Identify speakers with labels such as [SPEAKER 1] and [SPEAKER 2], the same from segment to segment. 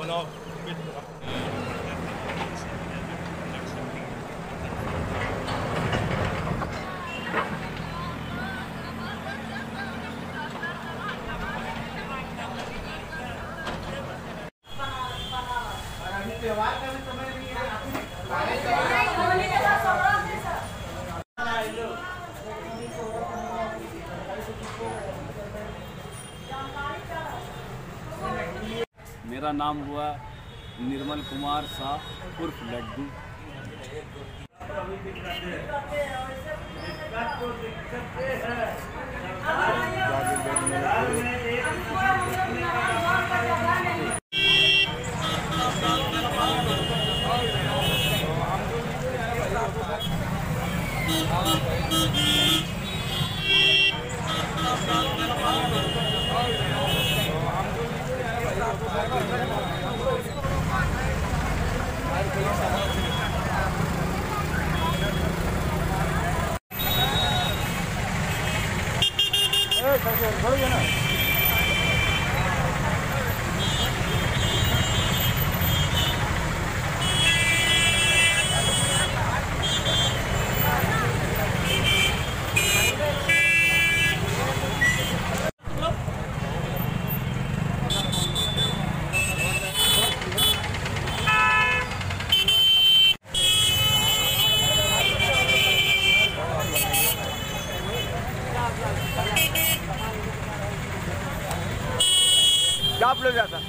[SPEAKER 1] क्या ले जाता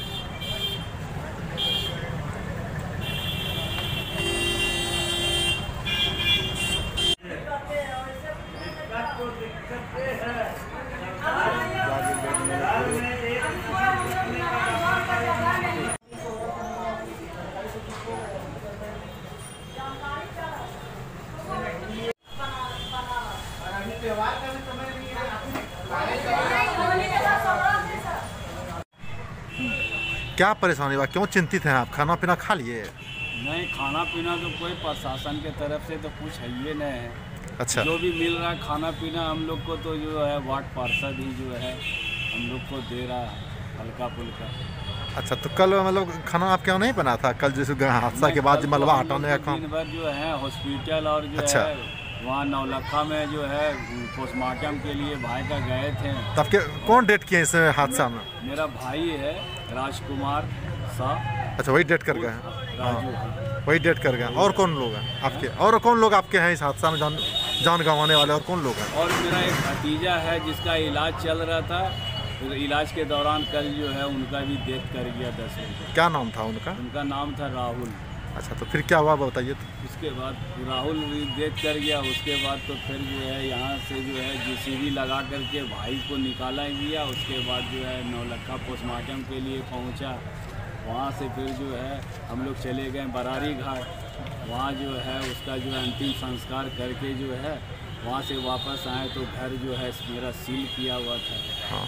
[SPEAKER 2] क्या परेशानी हुआ, क्यों चिंतित हैं आप? खाना पीना खा लिए?
[SPEAKER 3] नहीं, खाना पीना तो कोई प्रशासन के तरफ से तो कुछ है ही नहीं है।
[SPEAKER 2] अच्छा,
[SPEAKER 3] जो भी मिल रहा है खाना पीना हम लोग को तो जो है वार्ड पार्षद ही जो है हम लोग को दे रहा है हल्का फुल्का।
[SPEAKER 2] अच्छा, तो कल मतलब खाना आप क्यों नहीं बना था? कल जैसे हादसा के बाद मलबा हटाने का
[SPEAKER 3] दिन भर जो है हॉस्पिटल और जो
[SPEAKER 2] अच्छा
[SPEAKER 3] है वहाँ नौलखा में जो है पोस्टमार्टम के लिए भाई का गए थे।
[SPEAKER 2] तब के कौन डेट किए इस हादसा में?
[SPEAKER 3] मेरा भाई है राजकुमार शाह।
[SPEAKER 2] अच्छा, वही डेट कर गए हैं?
[SPEAKER 3] राजू,
[SPEAKER 2] वही डेट कर गए। और कौन लोग हैं आपके? और कौन लोग आपके हैं इस हादसा में जान गंवाने वाले? और कौन लोग हैं?
[SPEAKER 3] और मेरा एक भतीजा है जिसका इलाज चल रहा था। इलाज के दौरान कल जो है उनका भी डेथ कर गया 10 बजे।
[SPEAKER 2] क्या नाम था उनका?
[SPEAKER 3] उनका नाम था राहुल।
[SPEAKER 2] अच्छा, तो फिर क्या हुआ बताइए। तो
[SPEAKER 3] उसके बाद राहुल भी डेथ कर गया। उसके बाद तो फिर जो है यहाँ से जो है JCB लगा करके भाई को निकाला गया। उसके बाद जो है नौलखा पोस्टमार्टम के लिए पहुँचा। वहाँ से फिर जो है हम लोग चले गए बरारी घाट। वहाँ जो है उसका जो है अंतिम संस्कार करके जो है वहाँ से वापस आए तो घर जो है मेरा सील किया हुआ था।
[SPEAKER 2] हाँ,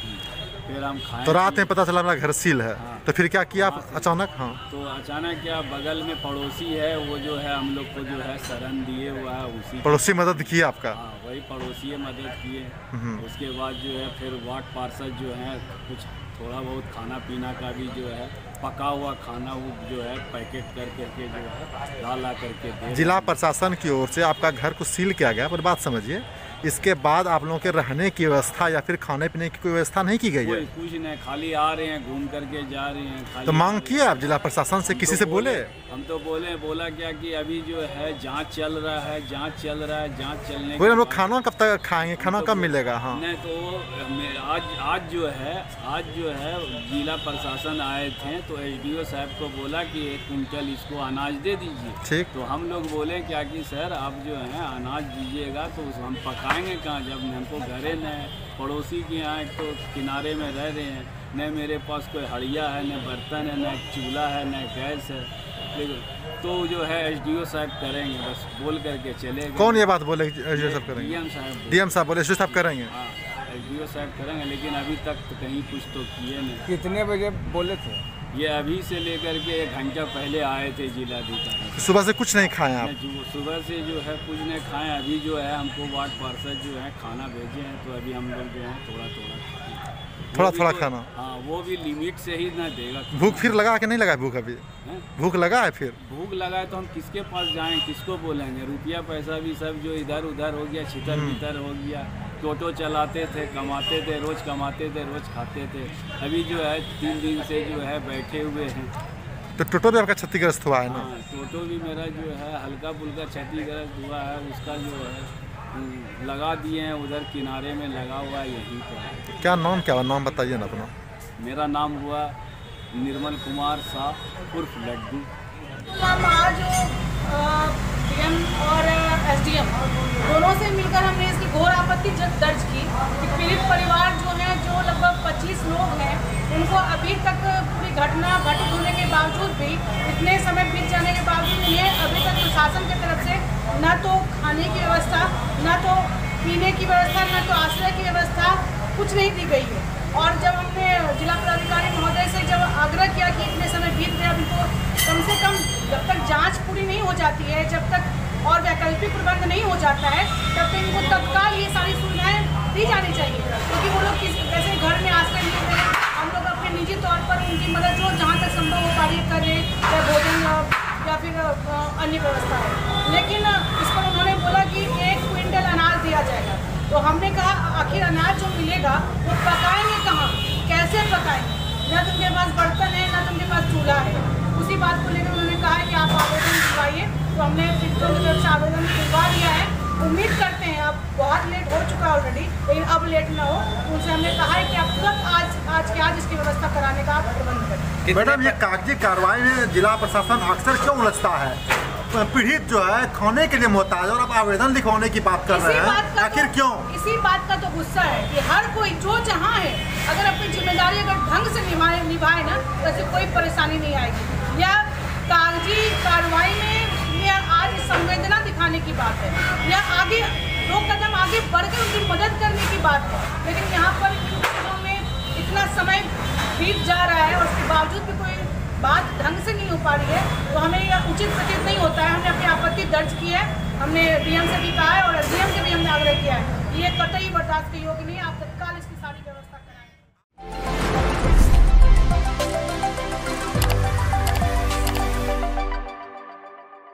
[SPEAKER 3] फिर हम खाए
[SPEAKER 2] तो रात में पता चला मेरा घर सील है।
[SPEAKER 3] हाँ।
[SPEAKER 2] तो फिर क्या किया आप अचानक? हाँ,
[SPEAKER 3] तो अचानक क्या बगल में पड़ोसी है वो जो है हम लोग को जो है शरण दिए हुआ है। उसी
[SPEAKER 2] पड़ोसी मदद किया आपका?
[SPEAKER 3] हाँ, वही पड़ोसी मदद किए। उसके बाद जो है फिर वार्ड पार्षद जो है कुछ थोड़ा बहुत खाना पीना का भी जो है पका हुआ खाना वो जो है पैकेट कर करके जो है ला करके दे।
[SPEAKER 2] जिला प्रशासन की ओर से आपका घर को सील किया गया, पर बात समझिए, इसके बाद आप लोगों के रहने की व्यवस्था या फिर खाने पीने की कोई व्यवस्था नहीं की गई है?
[SPEAKER 3] कुछ नहीं, खाली आ रहे हैं घूम करके जा रहे हैं। खाली
[SPEAKER 2] तो मांग किए आप जिला प्रशासन से? किसी से बोले?
[SPEAKER 3] हम तो बोला क्या कि अभी जो है जांच चल रहा है, जांच चलने
[SPEAKER 2] बोले हम लोग खाना कब तक खाएंगे, खाना कब मिलेगा? हाँ,
[SPEAKER 3] नहीं तो आज जो है जिला प्रशासन आए थे तो SDO साहब को बोला कि 1 कुंटल इसको अनाज दे दीजिए।
[SPEAKER 2] ठीक।
[SPEAKER 3] तो हम लोग बोले क्या कि सर आप जो है अनाज दीजिएगा तो हम पकाएंगे कहाँ जब हमको घरे न पड़ोसी के यहाँ एक तो किनारे में रह रहे हैं, न मेरे पास कोई हड़िया है, न बर्तन है, न चूल्हा है, न गैस है। तो जो है SDO साहब करेंगे, बस बोल करके चले गए।
[SPEAKER 2] कौन ये बात बोले SDO साहब करेंगे? DM साहब बोले SDO साहब करेंगे?
[SPEAKER 3] हाँ, SDO साहब करेंगे, लेकिन अभी तक तो कहीं कुछ तो किए नहीं।
[SPEAKER 1] कितने बजे बोले थे?
[SPEAKER 3] ये अभी से लेकर के 1 घंटा पहले आए थे जिलाधिकारी।
[SPEAKER 2] सुबह से कुछ नहीं खाए आप?
[SPEAKER 3] सुबह से जो है कुछ नहीं खाए। अभी जो है हमको वार्ड पार्षद जो है खाना भेजे हैं तो अभी हम लोग जो है थोड़ा खाए।
[SPEAKER 2] थोड़ा
[SPEAKER 3] वो भी
[SPEAKER 2] थोड़ा
[SPEAKER 3] तो-
[SPEAKER 2] खाना।
[SPEAKER 3] हाँ, वो भी लिमिट से ही ना देगा।
[SPEAKER 2] भूख फिर लगा कि नहीं लगा भूख अभी?
[SPEAKER 3] हैं?
[SPEAKER 2] भूख लगा है फिर?
[SPEAKER 3] भूख लगा है तो हम किसके पास जाएं, किसको बोलेंगे? रुपया पैसा भी सब जो इधर उधर हो गया, छितर बितर हो गया। टोटो चलाते थे, कमाते थे, रोज़ कमाते थे, रोज़ खाते थे। अभी जो है 3 दिन से जो है बैठे हुए हैं।
[SPEAKER 2] तो टोटो भी आपका क्षतिग्रस्त हुआ है ना?
[SPEAKER 3] हाँ, टोटो भी मेरा जो है हल्का फुल्का क्षतिग्रस्त हुआ है। उसका जो है लगा दिए हैं, उधर किनारे में लगा हुआ है, यहीं पर।
[SPEAKER 2] क्या नाम क्या हुआ? नाम बताइए ना अपना।
[SPEAKER 3] मेरा नाम हुआ निर्मल कुमार शाह उर्फ लड्डू।
[SPEAKER 1] हम आज डीएम और एसडीएम दोनों से मिलकर हमने इसकी घोर आपत्ति दर्ज की कि पीड़ित परिवार जो है, जो लगभग 25 लोग हैं, उनको अभी तक पूरी घटना घटित होने के बावजूद भी, इतने समय बीत जाने के बावजूद इन्हें अभी तक प्रशासन की तरफ से न तो खाने की व्यवस्था, न तो पीने की व्यवस्था, न तो आश्रय की व्यवस्था कुछ नहीं दी गई है। और जब हमने जिला पदाधिकारी महोदय से जब आग्रह किया कि इतने समय बीत गया, इनको कम से कम जब तक जांच पूरी नहीं हो जाती है, जब तक और वैकल्पिक प्रबंध नहीं हो जाता है, तब तक इनको तत्काल ये सारी सुविधाएं दी जानी चाहिए। क्योंकि वो लोग जैसे घर में आश्रय लेते हैं, हम लोग अपने निजी तौर पर उनकी मदद जो जहाँ तक संभव हो पा रही करें, चाहे भोजन या फिर अन्य व्यवस्था है। लेकिन इस पर उन्होंने बोला कि 1 क्विंटल अनाज दिया जाएगा। तो हमने कहा आखिर अनाज जो मिलेगा वो पकाएंगे कहाँ, कैसे पकाएंगे? न तो उनके पास बर्तन है, न तो उनके पास चूल्हा है। उसी बात को लेकर उन्होंने कहा है कि आप आवेदन दिलवाइए। तो हमने शिक्षकों की तरफ से आवेदन दिलवा दिया है। उम्मीद करते हैं, अब बहुत लेट हो चुका है ऑलरेडी, लेकिन अब लेट ना हो। उनसे हमने कहा है कि आप तुरंत आज के आज इसकी व्यवस्था कराने का आप प्रबंध करें।
[SPEAKER 2] मैडम, ये कागजी कार्रवाई में जिला प्रशासन अक्सर क्यों उलझता है? पीड़ित जो है खाने के लिए मोहताज है और आप आवेदन लिखवाने की बात कर रहे हैं, आखिर क्यों?
[SPEAKER 1] इसी बात का तो गुस्सा है कि हर कोई जो जहाँ है, अगर अपनी जिम्मेदारी अगर ढंग से निभाए ना, तो ऐसी कोई परेशानी नहीं आएगी। या कागजी कार्रवाई में या आज संवेदना दिखाने की बात है, या आगे 2 कदम आगे बढ़कर उनकी मदद करने की बात है। लेकिन यहाँ पर इन चीज़ों में इतना समय बीत जा रहा है और उसके बावजूद भी कोई बात ढंग से नहीं हो पा रही है, तो हमें यह उचित प्रतीत नहीं होता है। हमने अपनी आपत्ति दर्ज की है, हमने डीएम से भी कहा है और एसडीएम से भी हमने आग्रह किया है। ये कतई बर्दाश्त के योग्य नहीं है। आप तत्काल इसकी सारी व्यवस्था